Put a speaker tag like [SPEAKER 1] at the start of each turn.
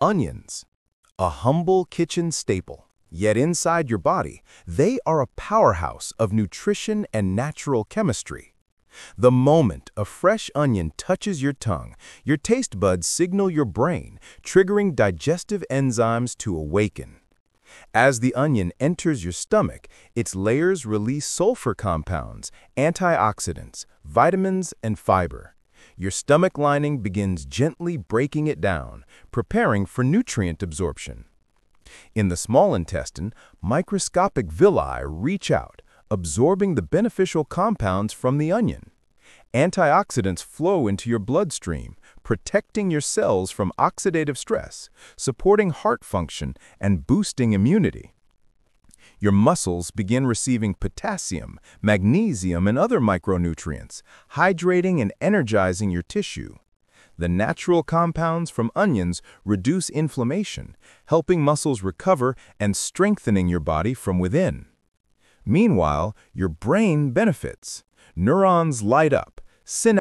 [SPEAKER 1] Onions, a humble kitchen staple, yet inside your body, they are a powerhouse of nutrition and natural chemistry. The moment a fresh onion touches your tongue, your taste buds signal your brain, triggering digestive enzymes to awaken. As the onion enters your stomach, its layers release sulfur compounds, antioxidants, vitamins, and fiber. Your stomach lining begins gently breaking it down, preparing for nutrient absorption. In the small intestine, microscopic villi reach out, absorbing the beneficial compounds from the onion. Antioxidants flow into your bloodstream, protecting your cells from oxidative stress, supporting heart function, and boosting immunity. Your muscles begin receiving potassium, magnesium, and other micronutrients, hydrating and energizing your tissue. The natural compounds from onions reduce inflammation, helping muscles recover and strengthening your body from within. Meanwhile, your brain benefits. Neurons light up, synapses